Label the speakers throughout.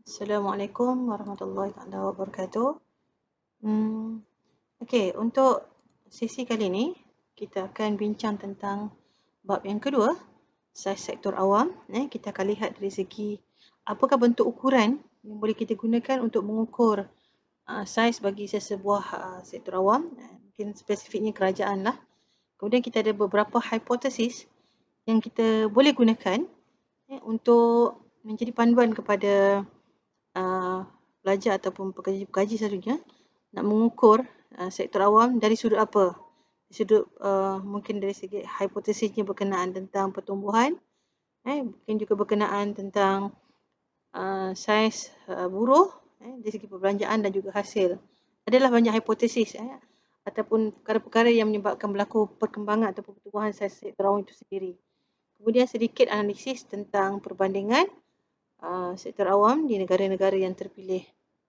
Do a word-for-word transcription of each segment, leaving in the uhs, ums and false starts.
Speaker 1: Assalamualaikum warahmatullahi taala wabarakatuh. Hmm, Okey, untuk sesi kali ini kita akan bincang tentang bab yang kedua, saiz sektor awam. Eh, kita akan lihat dari segi apakah bentuk ukuran yang boleh kita gunakan untuk mengukur uh, saiz bagi sesebuah uh, sektor awam. Uh, mungkin spesifiknya kerajaan lah. Kemudian kita ada beberapa hipotesis yang kita boleh gunakan eh, untuk menjadi panduan kepada uh, pelajar ataupun pekerja-pekerja selalunya nak mengukur uh, sektor awam dari sudut apa? Sudut uh, mungkin dari segi hipotesisnya berkenaan tentang pertumbuhan, eh, mungkin juga berkenaan tentang uh, saiz uh, buruh, eh, dari segi perbelanjaan dan juga hasil. Adalah banyak hipotesis eh, ataupun perkara-perkara yang menyebabkan berlaku perkembangan ataupun pertumbuhan saiz sektor awam itu sendiri. Kemudian sedikit analisis tentang perbandingan uh, sektor awam di negara-negara yang terpilih.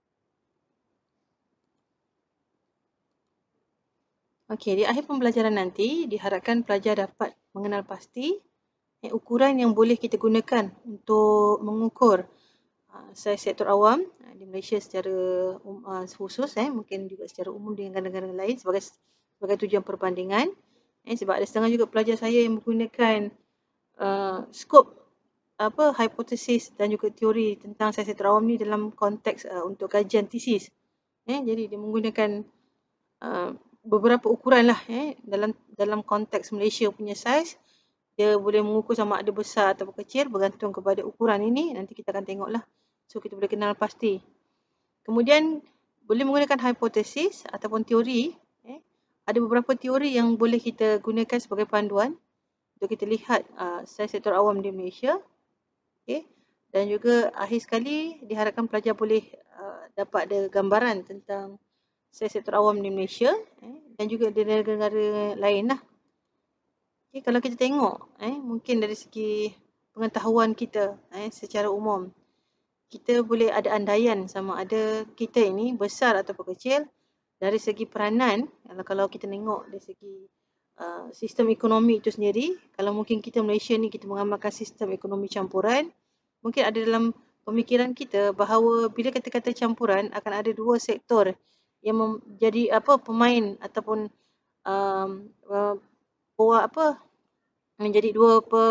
Speaker 1: Okey, di akhir pembelajaran nanti diharapkan pelajar dapat mengenal pasti eh, ukuran yang boleh kita gunakan untuk mengukur uh, saiz sektor awam uh, di Malaysia secara um, uh, khusus, eh, mungkin juga secara umum dengan negara-negara lain sebagai sebagai tujuan perbandingan. Eh, sebab ada setengah juga pelajar saya yang menggunakan uh, skop apa hipotesis dan juga teori tentang saiz sektor awam ni dalam konteks uh, untuk kajian tesis. Eh, jadi dia menggunakan Uh, beberapa ukuran lah eh, dalam dalam konteks Malaysia punya saiz. Dia boleh mengukur sama ada besar atau kecil bergantung kepada ukuran ini. Nanti kita akan tengok lah. So kita boleh kenal pasti. Kemudian boleh menggunakan hipotesis ataupun teori. Eh. Ada beberapa teori yang boleh kita gunakan sebagai panduan untuk kita lihat uh, saiz sektor awam di Malaysia. Okay. Dan juga akhir sekali diharapkan pelajar boleh uh, dapat ada gambaran tentang saiz sektor awam di Malaysia eh, dan juga di negara-negara lain lah. Okay, kalau kita tengok eh, mungkin dari segi pengetahuan kita eh, secara umum, kita boleh ada andaian sama ada kita ini besar ataupun kecil dari segi peranan. Kalau, kalau kita tengok dari segi uh, sistem ekonomi itu sendiri, kalau mungkin kita Malaysia ni kita mengamalkan sistem ekonomi campuran, mungkin ada dalam pemikiran kita bahawa bila kata-kata campuran akan ada dua sektor yang menjadi apa pemain ataupun um, uh, apa menjadi dua pe,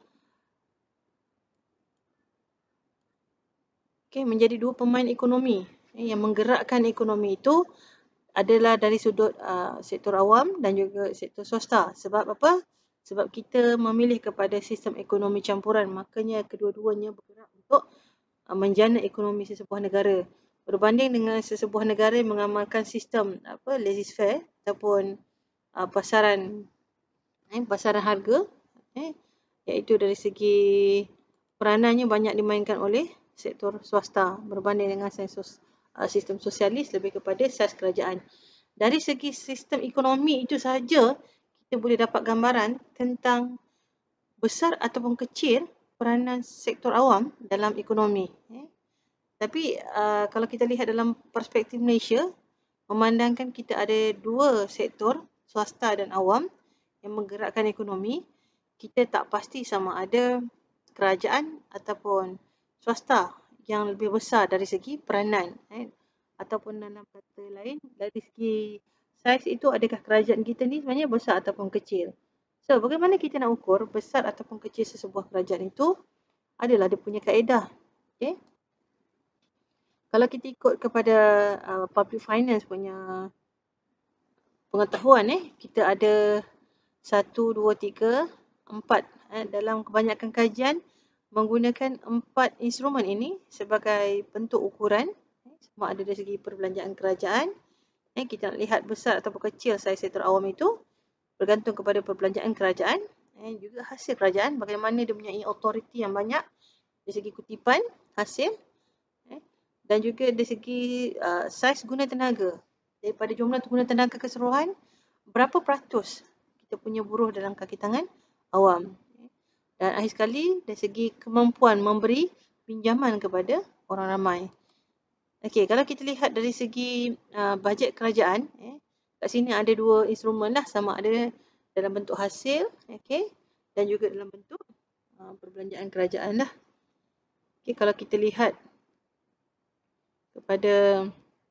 Speaker 1: okay, menjadi dua pemain ekonomi eh, yang menggerakkan ekonomi itu adalah dari sudut uh, sektor awam dan juga sektor swasta. Sebab apa? Sebab kita memilih kepada sistem ekonomi campuran, makanya kedua-duanya bergerak untuk uh, menjana ekonomi sesebuah negara. Berbanding dengan sesebuah negara yang mengamalkan sistem apa laissez-faire ataupun uh, pasaran eh, pasaran harga, eh, iaitu dari segi peranannya banyak dimainkan oleh sektor swasta berbanding dengan sensus, uh, sistem sosialis lebih kepada saiz kerajaan. Dari segi sistem ekonomi itu sahaja kita boleh dapat gambaran tentang besar ataupun kecil peranan sektor awam dalam ekonomi. Eh. Tapi uh, kalau kita lihat dalam perspektif Malaysia, memandangkan kita ada dua sektor, swasta dan awam yang menggerakkan ekonomi, kita tak pasti sama ada kerajaan ataupun swasta yang lebih besar dari segi peranan. Eh. Ataupun dalam kata lain, dari segi saiz itu adakah kerajaan kita ni sebenarnya besar ataupun kecil. So, bagaimana kita nak ukur besar ataupun kecil sesebuah kerajaan itu? Adalah dia punya kaedah. Okay? Kalau kita ikut kepada uh, public finance punya pengetahuan, eh, kita ada satu, dua, tiga, empat. Eh, dalam kebanyakan kajian menggunakan empat instrumen ini sebagai bentuk ukuran. Eh, sama ada dari segi perbelanjaan kerajaan. Eh, kita nak lihat besar ataupun kecil saiz sektor awam itu bergantung kepada perbelanjaan kerajaan. Eh, juga hasil kerajaan, bagaimana dia mempunyai autoriti yang banyak dari segi kutipan hasil. Dan juga dari segi uh, saiz guna tenaga. Daripada jumlah guna tenaga keseluruhan, berapa peratus kita punya buruh dalam kaki tangan awam. Dan akhir sekali, dari segi kemampuan memberi pinjaman kepada orang ramai. Okey, kalau kita lihat dari segi uh, bajet kerajaan, eh, kat sini ada dua instrumen lah, sama ada dalam bentuk hasil, okay, dan juga dalam bentuk uh, perbelanjaan kerajaan lah. Okay, kalau kita lihat kepada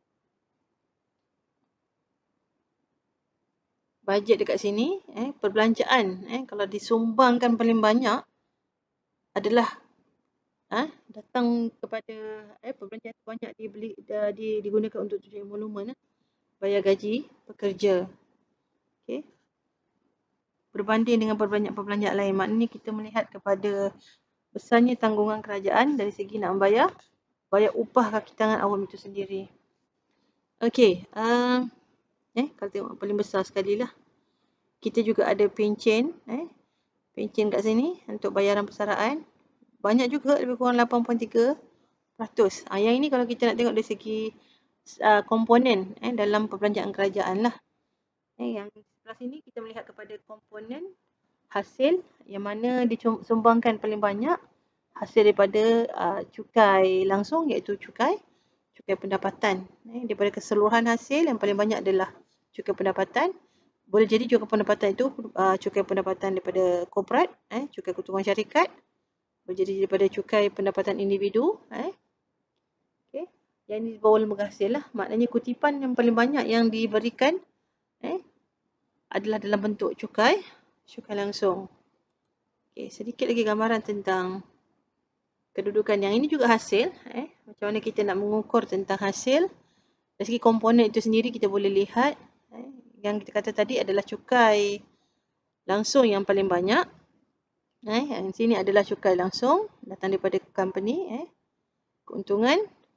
Speaker 1: bajet dekat sini, eh, perbelanjaan, eh, kalau disumbangkan paling banyak adalah eh, datang kepada eh, perbelanjaan banyak dibeli, uh, di, digunakan untuk tujuan emolumen, eh, bayar gaji pekerja. Okay. Berbanding dengan perbelanjaan-perbelanjaan lain, maknanya kita melihat kepada besarnya tanggungan kerajaan dari segi nak membayar bayar upah kaki tangan awam itu sendiri. Okey, uh, eh kalau tengok paling besar sekali lah. Kita juga ada pencen, eh pencen kat sini untuk bayaran persaraan. Banyak juga, lebih kurang lapan perpuluhan tiga peratus. Ah, yang ini kalau kita nak tengok dari segi uh, komponen eh dalam perbelanjaan kerajaan lah. Eh, yang sebelah sini kita melihat kepada komponen hasil yang mana disumbangkan paling banyak hasil daripada uh, cukai langsung, iaitu cukai cukai pendapatan. Eh, daripada keseluruhan hasil yang paling banyak adalah cukai pendapatan. Boleh jadi cukai pendapatan itu uh, cukai pendapatan daripada korporat, eh, cukai keuntungan syarikat. Boleh jadi daripada cukai pendapatan individu. Eh. Okay. Yang ini di bawah lembaga hasil lah. Maknanya kutipan yang paling banyak yang diberikan eh, adalah dalam bentuk cukai cukai langsung. Okay, sedikit lagi gambaran tentang kedudukan. Yang ini juga hasil. Eh, macam mana kita nak mengukur tentang hasil. Dari segi komponen itu sendiri kita boleh lihat. Eh, yang kita kata tadi adalah cukai langsung yang paling banyak. Eh, yang sini adalah cukai langsung datang daripada company. Eh, keuntungan.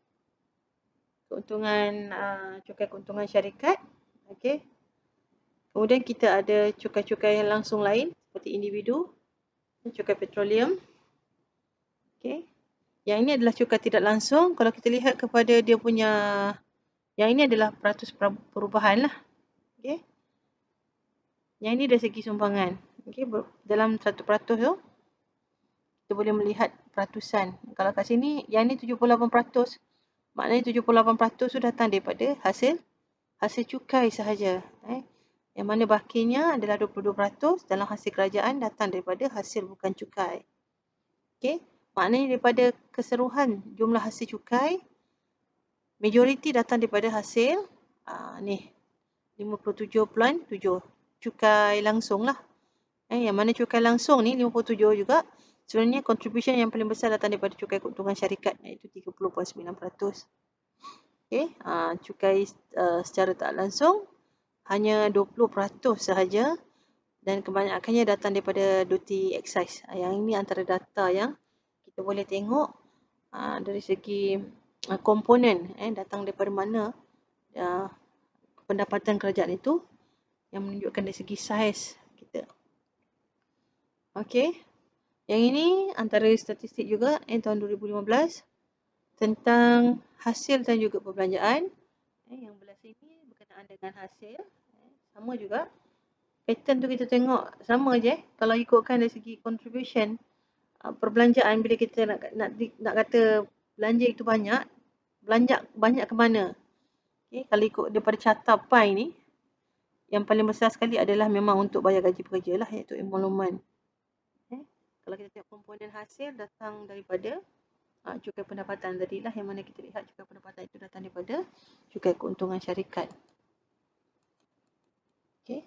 Speaker 1: Keuntungan, uh, cukai keuntungan syarikat. Okay. Kemudian kita ada cukai-cukai langsung lain seperti individu. Cukai petroleum. Okay. Yang ini adalah cukai tidak langsung. Kalau kita lihat kepada dia punya, yang ini adalah peratus perubahan lah. Okay. Yang ini dari segi sumbangan. Okay. Dalam seratus peratus tu, kita boleh melihat peratusan. Kalau kat sini, yang ini tujuh puluh lapan peratus. Maknanya tujuh puluh lapan peratus tu datang daripada hasil hasil cukai sahaja. Eh. Yang mana bahagiannya adalah dua puluh dua peratus dalam hasil kerajaan datang daripada hasil bukan cukai. Okay. Maknanya daripada keseluruhan jumlah hasil cukai, majoriti datang daripada hasil uh, ni lima puluh tujuh perpuluhan tujuh cukai langsung lah. Eh, yang mana cukai langsung ni lima puluh tujuh juga. Sebenarnya contribution yang paling besar datang daripada cukai keuntungan syarikat, iaitu tiga puluh perpuluhan sembilan peratus. Okay. Uh, cukai uh, secara tak langsung hanya dua puluh peratus sahaja dan kebanyakannya datang daripada duty excise. Yang ini antara data yang kita boleh tengok uh, dari segi uh, komponen eh, datang daripada mana uh, pendapatan kerajaan itu, yang menunjukkan dari segi saiz kita. Okey. Yang ini antara statistik juga eh, tahun dua ribu lima belas tentang hasil dan juga perbelanjaan. Eh, yang belah sini berkenaan dengan hasil. Eh, sama juga. Pattern tu kita tengok sama je. Kalau ikutkan dari segi contribution perbelanjaan, bila kita nak nak nak kata belanja itu banyak, belanja banyak ke mana? Okay, kalau ikut daripada carta pie ni, yang paling besar sekali adalah memang untuk bayar gaji pekerja lah, iaitu emolumen. Okay. Kalau kita tengok komponen hasil datang daripada uh, cukai pendapatan tadi lah, yang mana kita lihat cukai pendapatan itu datang daripada cukai keuntungan syarikat. Okay.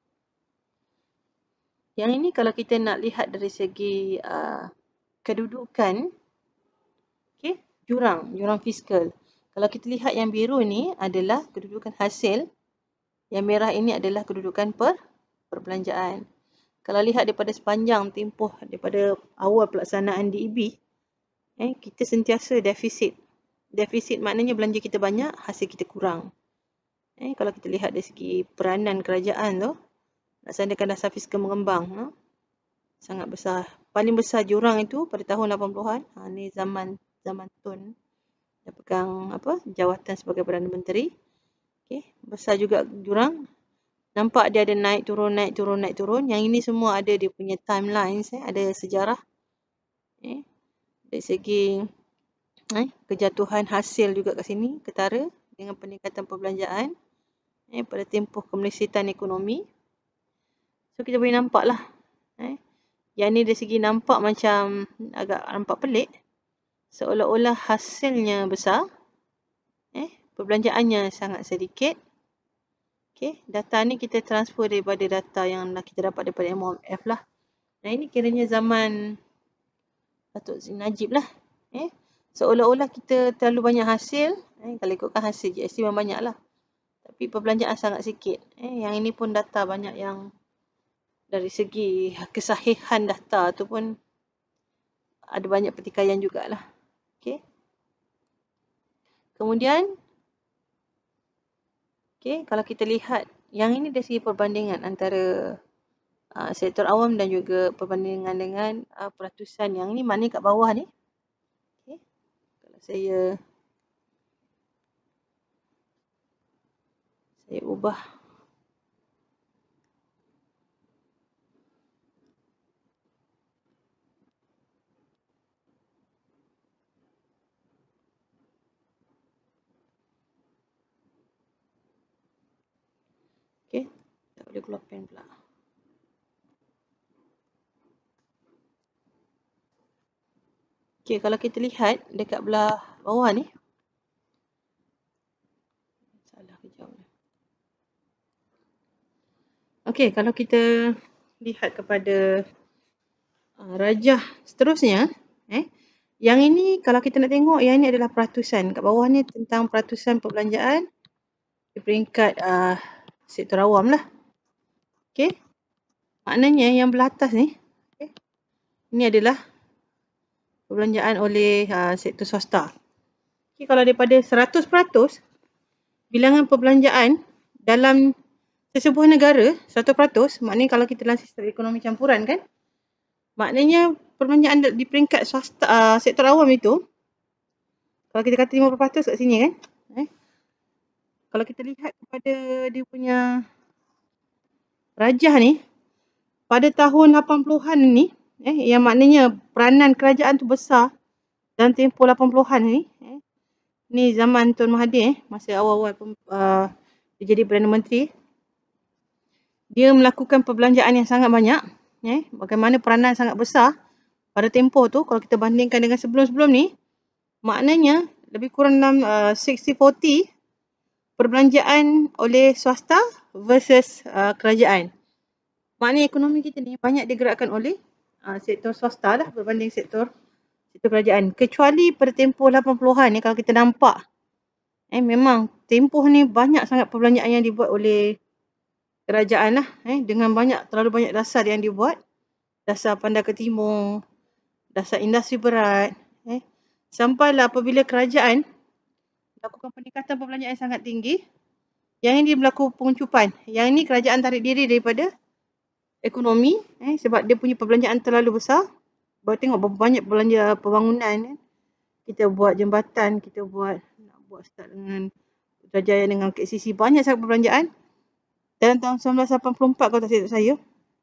Speaker 1: Yang ini kalau kita nak lihat dari segi uh, kedudukan, okay, jurang, jurang fiskal. Kalau kita lihat yang biru ni adalah kedudukan hasil, yang merah ini adalah kedudukan per perbelanjaan. Kalau lihat daripada sepanjang tempoh daripada awal pelaksanaan D E B, eh, kita sentiasa defisit. Defisit maknanya belanja kita banyak, hasil kita kurang. Eh, kalau kita lihat dari segi peranan kerajaan tu, laksanakan dasar fiskal mengembang, ha? Sangat besar. Paling besar jurang itu pada tahun lapan puluhan. Ha, ni zaman zaman Tun. Dia pegang apa? Jawatan sebagai Perdana Menteri. Okey, besar juga jurang. Nampak dia ada naik turun naik turun naik turun. Yang ini semua ada dia punya timelines, eh, ada sejarah. Eh, dari segi eh, kejatuhan hasil juga kat sini ketara dengan peningkatan perbelanjaan eh, pada tempoh kemelisitan ekonomi. So kita boleh nampak lah. Eh. Yang ni dari segi nampak macam agak nampak pelik. Seolah-olah hasilnya besar. perbelanjaannya sangat sedikit. Okey, data ni kita transfer daripada data yang kita dapat daripada M O F lah. Nah, ini kiranya zaman Datuk Seri Najib lah. Eh, seolah-olah kita terlalu banyak hasil. Eh, kalau ikutkan hasil G S T memang banyak lah. Tapi perbelanjaan sangat sikit. Eh, yang ini pun data banyak yang dari segi kesahihan data tu pun ada banyak pertikaian jugalah. Okey. Kemudian, okey, kalau kita lihat yang ini dari segi perbandingan antara uh, sektor awam dan juga perbandingan dengan uh, peratusan yang ni, mana kat bawah ni. Okey. Kalau saya saya ubah okey, tak boleh keluar pen pula. Okey, kalau kita lihat dekat belah bawah ni. Salah kejap. Okey, kalau kita lihat kepada uh, rajah seterusnya, eh, yang ini kalau kita nak tengok, yang ini adalah peratusan. Kat bawah ni tentang peratusan perbelanjaan di peringkat uh, sektor awam lah. Okey, maknanya yang belah atas ni, okay, ini adalah perbelanjaan oleh uh, sektor swasta. Okay, kalau daripada seratus peratus bilangan perbelanjaan dalam sesebuah negara, seratus peratus, maknanya kalau kita dalam sistem ekonomi campuran kan, maknanya perbelanjaan di peringkat swasta, uh, sektor awam itu, kalau kita kata lima puluh peratus kat sini kan, eh, kalau kita lihat kepada dia punya rajah ni, pada tahun lapan puluhan ni, eh, yang maknanya peranan kerajaan tu besar dalam tempoh lapan puluhan ni, eh, ni zaman Tun Mahathir, eh, masa awal-awal uh, dia jadi Perdana Menteri, dia melakukan perbelanjaan yang sangat banyak, eh, bagaimana peranan sangat besar pada tempoh tu, kalau kita bandingkan dengan sebelum-sebelum ni, maknanya lebih kurang dalam uh, sixty forty perbelanjaan oleh swasta versus uh, kerajaan. Maknanya ekonomi kita ni banyak digerakkan oleh uh, sektor swasta lah berbanding sektor sektor kerajaan. Kecuali pada tempoh lapan puluhan ni, kalau kita nampak, eh, memang tempoh ni banyak sangat perbelanjaan yang dibuat oleh kerajaan lah, eh, dengan banyak, terlalu banyak dasar yang dibuat, dasar Pandar ke Timur, dasar industri berat, eh, sampailah apabila kerajaan lakukan peningkatan perbelanjaan yang sangat tinggi, yang ini berlaku penguncupan. Yang ini kerajaan tarik diri daripada ekonomi, eh, sebab dia punya perbelanjaan terlalu besar. Baru tengok berapa banyak belanja pembangunan, eh. Kita buat jambatan, kita buat nak buat start dengan Putrajaya dengan K C C, banyak sangat perbelanjaan. Dalam tahun seribu sembilan ratus lapan puluh empat kalau tak silap saya,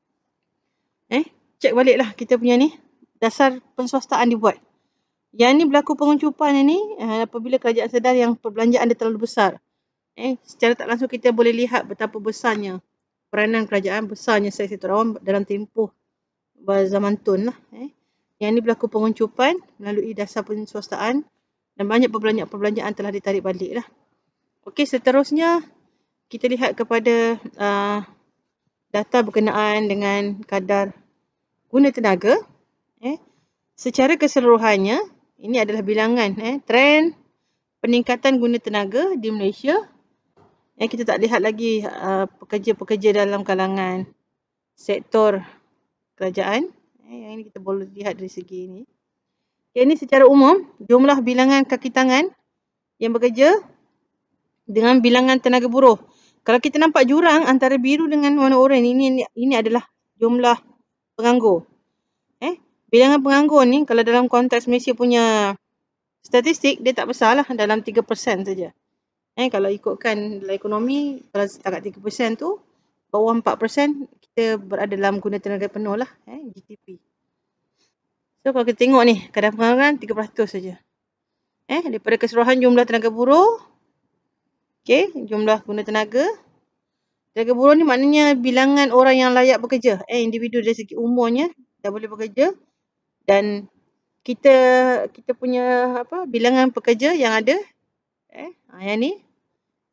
Speaker 1: eh, cek baliklah kita punya ni, dasar penswastaan dibuat. Yang ni berlaku penguncupan ni eh, apabila kerajaan sedar yang perbelanjaan dia terlalu besar. Eh, secara tak langsung kita boleh lihat betapa besarnya peranan kerajaan, besarnya sektor awam dalam tempoh zaman Tun lah. Eh. Yang ni berlaku penguncupan melalui dasar penswastaan dan banyak perbelanjaan-perbelanjaan telah ditarik balik lah. Okey, seterusnya kita lihat kepada uh, data berkenaan dengan kadar guna tenaga. Eh. Secara keseluruhannya, ini adalah bilangan eh, trend peningkatan guna tenaga di Malaysia. Eh, kita tak lihat lagi uh, pekerja-pekerja dalam kalangan sektor kerajaan. Eh, yang ini kita boleh lihat dari segi ini. Yang ini secara umum, jumlah bilangan kaki tangan yang bekerja dengan bilangan tenaga buruh. Kalau kita nampak jurang antara biru dengan warna oranye, ini, ini adalah jumlah penganggur. Eh, bilangan penganggur ni kalau dalam konteks Malaysia punya statistik, dia tak besar lah, dalam tiga peratus saja. Eh, kalau ikutkan dalam ekonomi, kalau setakat tiga peratus tu, bawah empat peratus kita berada dalam guna tenaga penuh lah, eh, G T P. So, kalau kita tengok ni, kadar pengangguran tiga peratus saja. Eh, daripada keseluruhan jumlah tenaga buruh, okay, jumlah guna tenaga. Tenaga buruh ni maknanya bilangan orang yang layak bekerja, eh, individu dari segi umurnya dah boleh bekerja, dan kita kita punya apa bilangan pekerja yang ada, eh, yang ni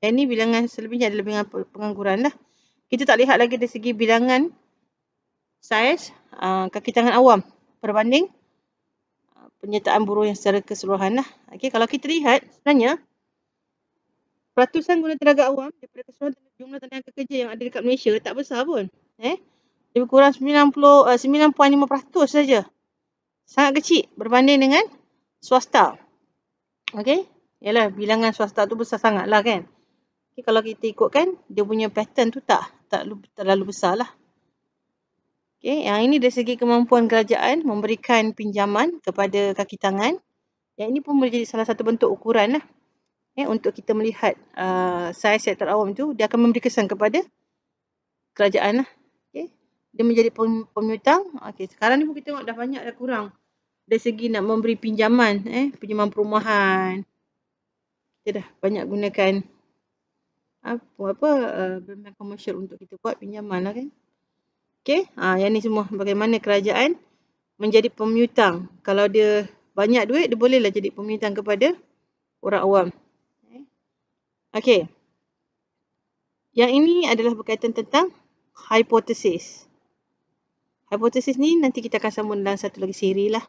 Speaker 1: Yang ni bilangan selebihnya adalah bilangan pengangguran lah. Kita tak lihat lagi dari segi bilangan saiz uh, kaki tangan awam berbanding uh, penyertaan buruh yang secara keseluruhan lah. Okay, kalau kita lihat sebenarnya peratusan guna tenaga awam daripada keseluruhan jumlah tenaga kerja yang ada dekat Malaysia tak besar pun. Eh, lebih kurang sembilan puluh, uh, sembilan perpuluhan lima peratus saja. Sangat kecil berbanding dengan swasta. Okey, yalah bilangan swasta tu besar sangat lah kan. Okay, kalau kita ikutkan dia punya pattern tu tak, tak terlalu besar lah. Okay, yang ini dari segi kemampuan kerajaan memberikan pinjaman kepada kaki tangan. Yang ini pun boleh jadi salah satu bentuk ukuran lah. Okay, untuk kita melihat uh, saiz sektor awam tu, dia akan memberi kesan kepada kerajaan lah. Okay. Dia menjadi pemiutang. Okay, sekarang ni pun kita tengok dah banyak dah kurang. Dari segi nak memberi pinjaman, eh, pinjaman perumahan. Kita dah banyak gunakan apa, apa uh, bank komersial untuk kita buat pinjaman lah kan. Okay, ha, yang ni semua bagaimana kerajaan menjadi pemiutang. Kalau dia banyak duit, dia bolehlah jadi pemiutang kepada orang awam. Okay. Yang ini adalah berkaitan tentang hipotesis. Hipotesis ni nanti kita akan sambung dalam satu lagi siri lah.